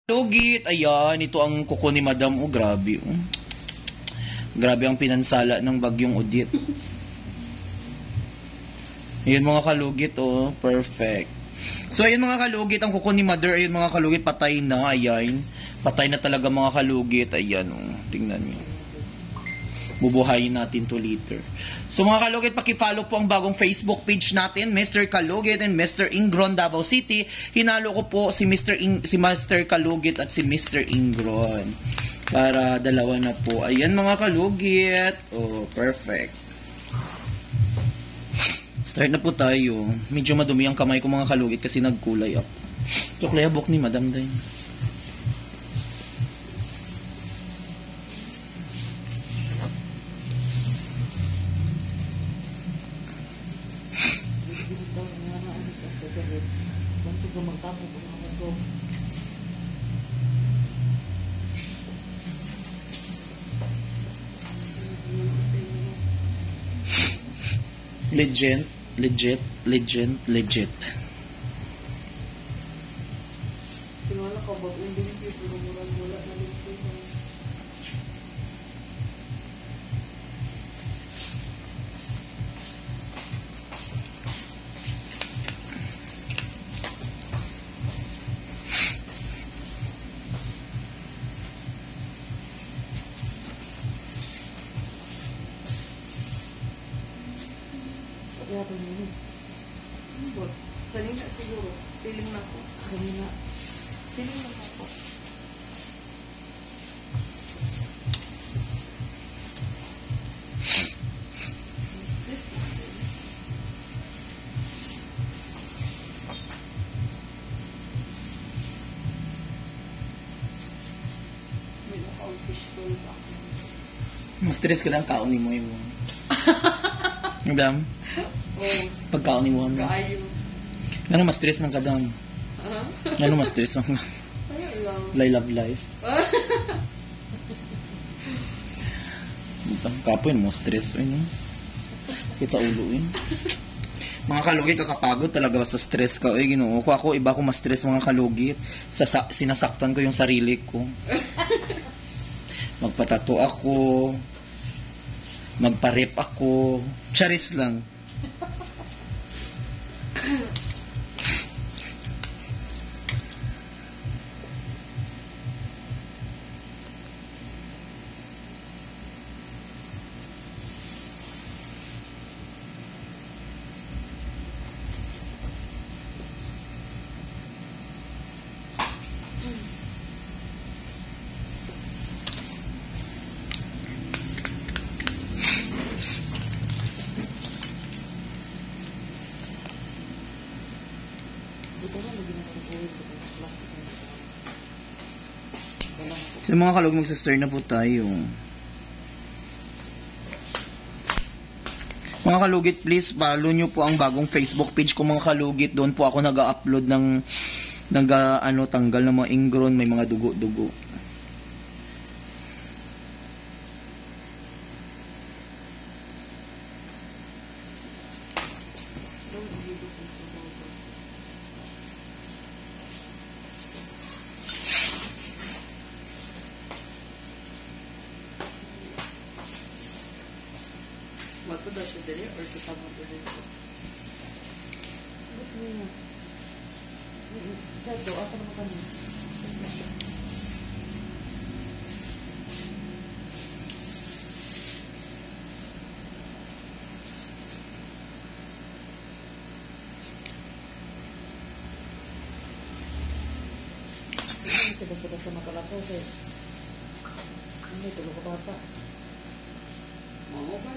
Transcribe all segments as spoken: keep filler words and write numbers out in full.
Lugit, ayan, ito ang kuko ni Madam. Oh, grabe. Oh. Grabe ang pinansala ng bagyong Odette. Ayun mga kalugit, oh, perfect. So, ayun mga kalugit, ang kuko ni Mother, ayun mga kalugit, patay na, ayan. Patay na talaga mga kalugit, ayan, oh, tingnan nyo. Bubuhayin natin to later. So mga kalugit, paki-follow po ang bagong Facebook page natin, Mister Kalugit and Mister Ingron Davao City. Hinalo ko po si Mister In si Master Kalugit at si Mister Ingron. Para dalawa na po. Ayan mga kalugit. Oh, perfect. Start na po tayo. Medyo madumi ang kamay ko mga kalugit kasi nagkulay ako. Choklaya book ni Madam Day. Legit, legit, legit, legit. Tinala ka ba uling dito wala wala na dito. Kaya ito nilis. But, sanina siguro. Feeling na ko. Sanina. Feeling na ako. May naka-fish bowl pa. Mas-stress ka lang kaon ni mo yung Madam? Oh. Pagkaon ni mo. Kaayo. Ano mas-stress man ka, Dam? Uh-huh. Ano mas-stress man ka? Kaya lang. Lay love life. Kapoy mo, stress. Ay, no? Kit sa ulo, yun. Mga kalugit, kakapagod talaga sa stress ka. Ay, ginoo ko. Ako, iba ko ma-stress mga kalugit. Sa sinasaktan ko yung sarili ko. Magpatato ako. Magparip ako. Charis lang. So mga kalug, magsa-start na po tayo. Mga kalugit, please follow nyo po ang bagong Facebook page ko mga kalugit. Doon po ako nag-upload ng nag, ano, tanggal ng mga ingron, may mga dugo-dugo. Magpo daw siya dali or kita mo dali? Ba't mo yun? Diyan daw, asa naman kami? Hindi siya basta-basta makalakaw eh. Hindi, tulog ka bata. Mga ba?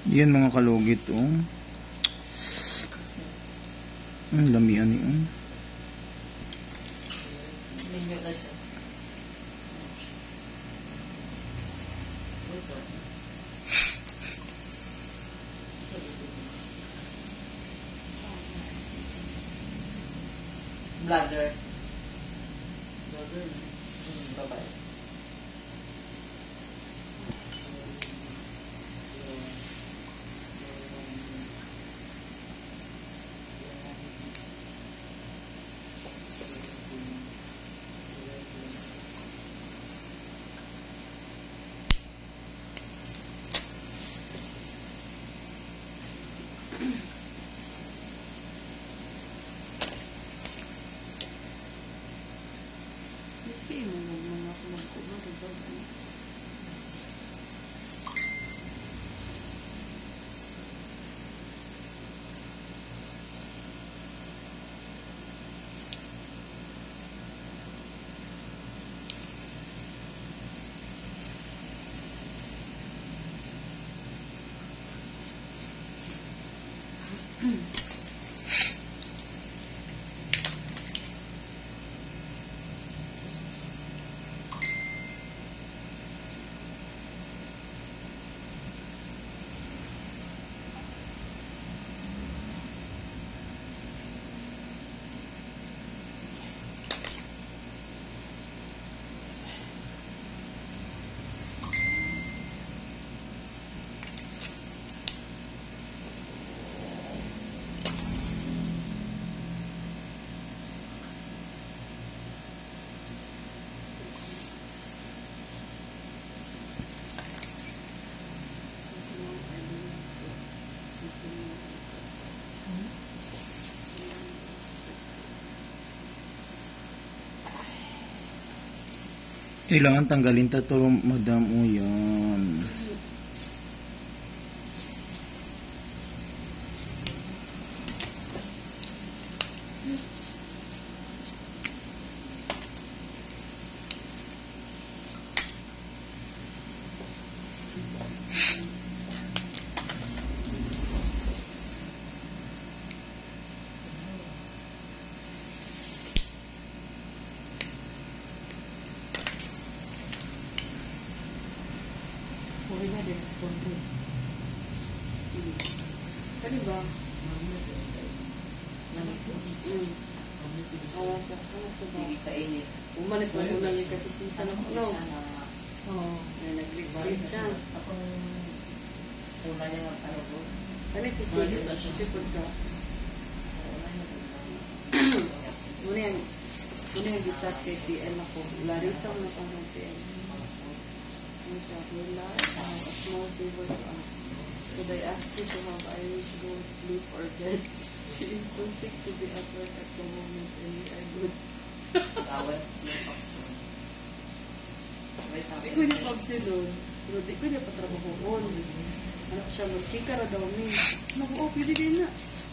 Yan mga kalugit, oh. Ang lamian niyo, oh. Ninyo na siya. Bladder. Bladder. Hmm, bye-bye. Miski mo na mga kumagkuha, diba? Kailangan tanggalin ta to, madam. O yan. Huwag na din sa sombro. Kani ba? Hmm. Awa siya. Ano siya ba? Sige kainit. Umalit mo muna niya kasi sinsan ako. No? Oo. May nag-regret siya. Akong una niya nga ano ko. Kani si Kuya. Tipod ka. Muna yan. Muna yan di-chat kay T L ako. Larissa mo na siyang T L. Ano siya? Wala. A small favor to us. Could I ask you to have Irish go sleep or bed? She is too sick to be at work at the moment and we are good. Tawad. Sleep up. Sabay sabi. Di ko niya pag-si doon. Pero di ko niya patrabahoon. Anak siya, mag-chika ra daw ni. Naku, oh, pwede din na.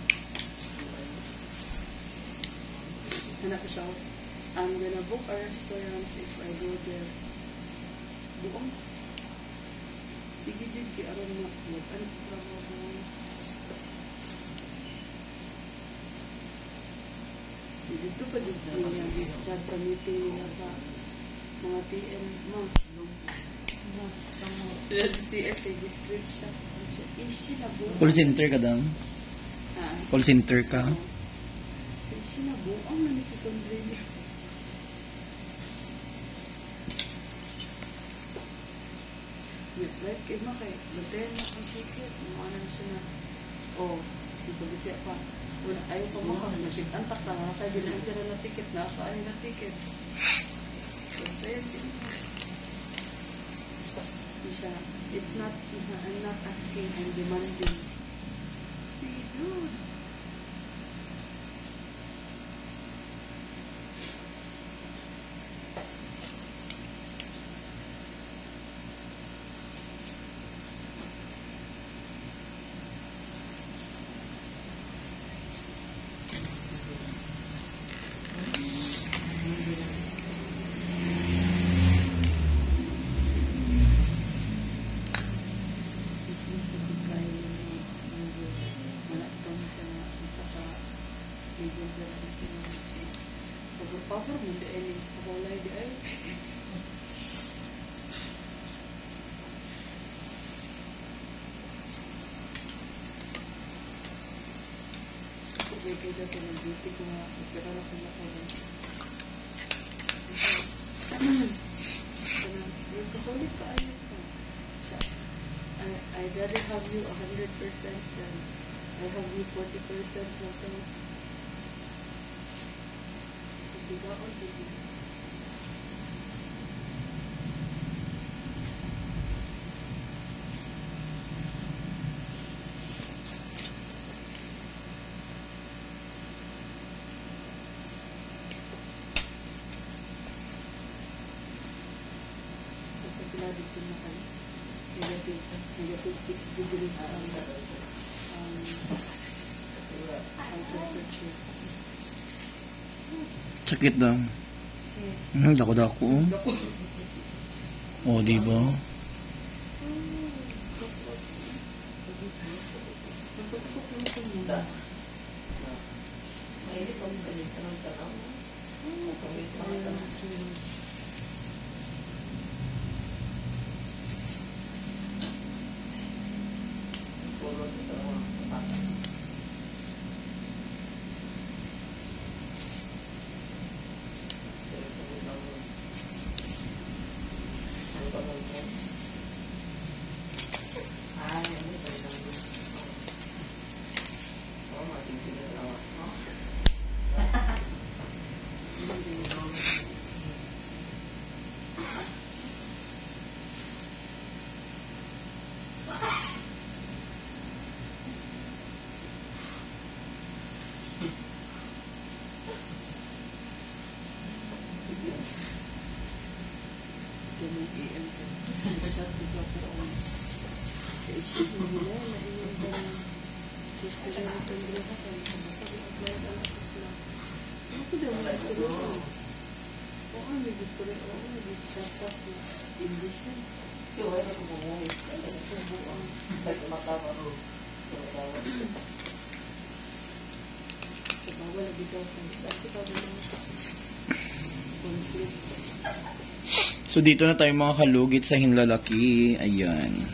Anak siya, I'm gonna book a restaurant if I go there. Buong. Tigidid ki aron na. Ano trabaho? Dito pa dito siya chat sa meeting nila sa mga T M mo. T F A district siya. Is she na buong? Call center ka, dam? Ha? Call center ka? Is she na buong na ni si Sandrine? Like, iba kay, baten na ang ticket. Ano na siya na, oh, bisa-bisa pa. Wala, ayaw pa maka, na-ship antak na, kaya bilang sila na ticket na, ako ay na ticket. Baten, siya, it's not, it's not, I'm not asking, I'm demanding. Sige, dude. Business na pagkain. Papa mo di ay kakulay di ay. Okay, kaya ko ng beauty ko nga. Pero na ko na ko din. Yung kakulit ka ayos ka. Siya. I, I'd rather have you one hundred percent than I have you forty percent na to. Diba o diba? Tapos sila dito na kayo. Negative, negative six degrees ang um, ang temperature. Sakit daw. Hmm, dako-dako. Oh, di ba? Masuk-sok na ito muna. Mainit ang galing sa ng tanaw. Masawit ang tanaw. Pulot ito ang tanaw. Ay, ano sa itang oh, masing-sing na lang ako. Ganun A M ka. Chat dito ako on. I-ship mo nila na inyong ganun. Gusto ko na sa mga ka. Sabi ko na ang akas na. Ako din mo gusto rin ako. Oo, may gusto rin ako. May chat-chat na. English na. So, wala ko bumuwi. Buang. Kahit matawa ko. Matawa ko. Sa bawal, bitaw ko. Dati ka ba naman sa conflict. So dito na tayo mga kalugit sa hinlalaki. Ayan.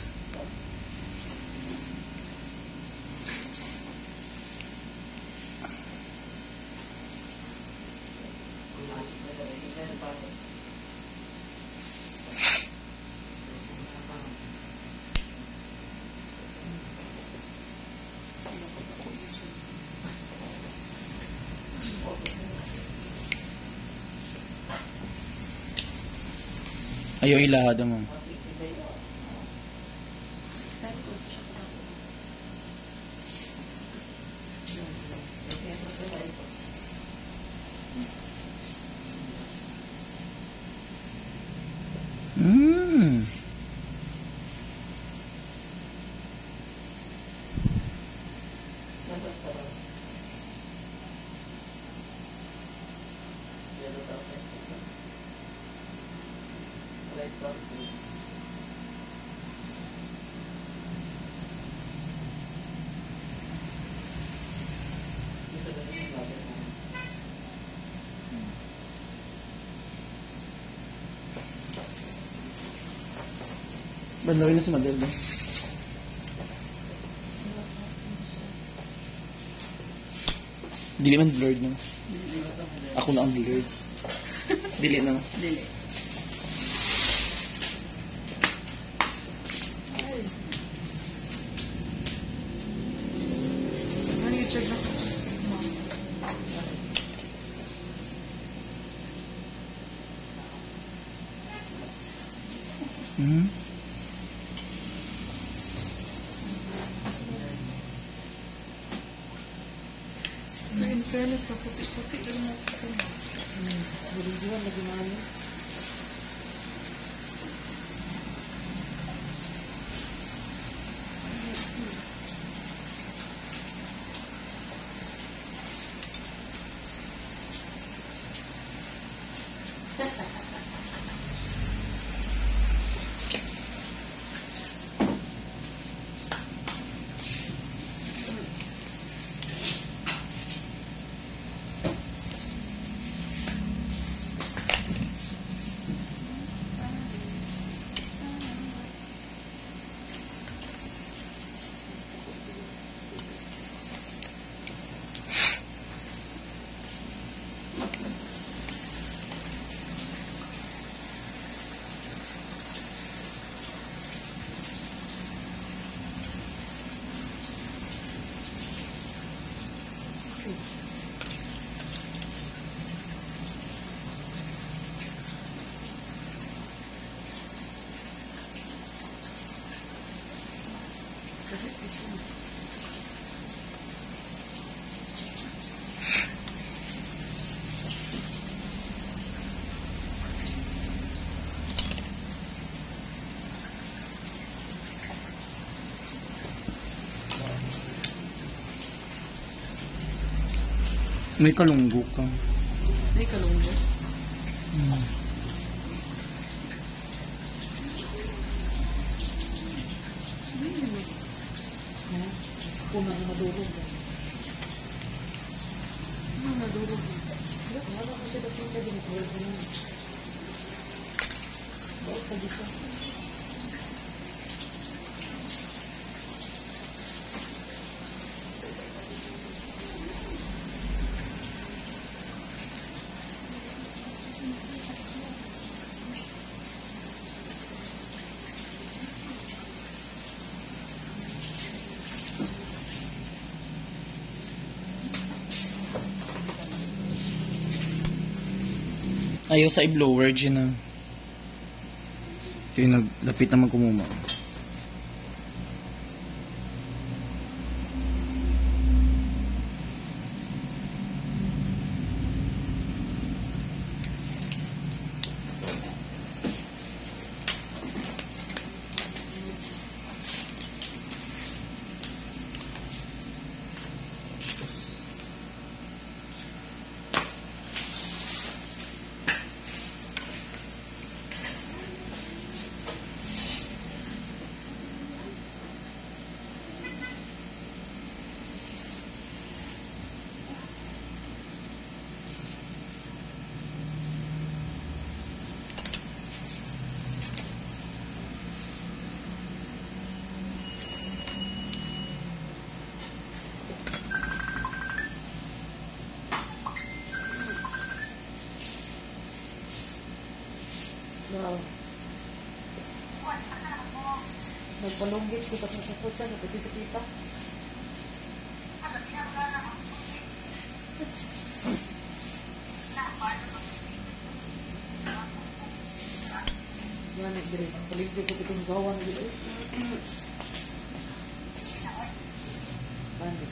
Ayaw ilahada mo. Excited ko siya ko ako. Mm. Banda rin na si Madel ba? Dili man blurred no? Ako na ang blurred. Dili na. Dili. Ano yung check ako? Hmm? In fairness, kaputi-puti lang mo ito. Buridiwan na gumano. May kalunggo ka. May kalunggo. Hmm. Kung na madurog. Ano madurog? Wala ko siya sa pinta din. Wala ko na. Bawal ka dito. Ayaw sa i-blower, Gina. Ito yung naglapit naman kumuma. Wow. Nagpalunggit ko sa pusat siya, nagpagkisip-kita. Yan, nagdiri. Paligid ko itong gawan dito. Bandit.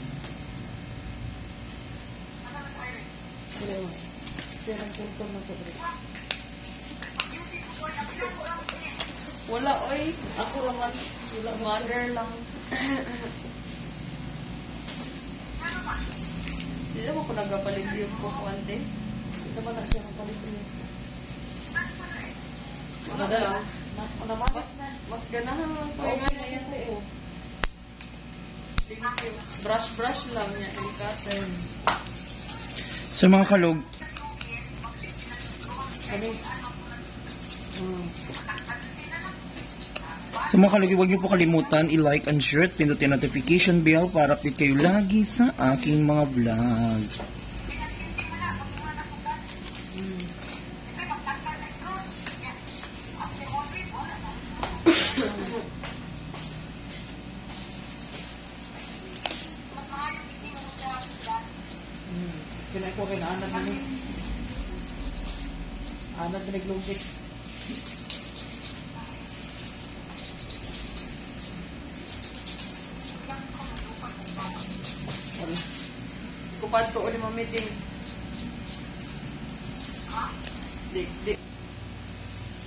Sila yun. Sila ang kultong na ito. Wala, oy. Ako naman. Wala, mother lang. Hindi naman ko nagapaligyong ko ko, ante. Hindi naman na siya nagapaligyong. Madala. Namamas na. Mas ganahan lang ko. Okay na yan ko. Brush-brush lang niya. Delikate. Sa mga kalog, Ano? Hmm. sa mga kalog, huwag niyo po kalimutan i-like and share at pindutin notification bell para update kayo lagi sa aking mga vlog. Hmm. Pinay ko rin, anak na rin. Anak na naglungkit. Wala. Kupad ko ulit mamiting. Dik, dik.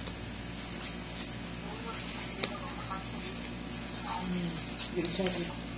Hmm. Dik siya, dik.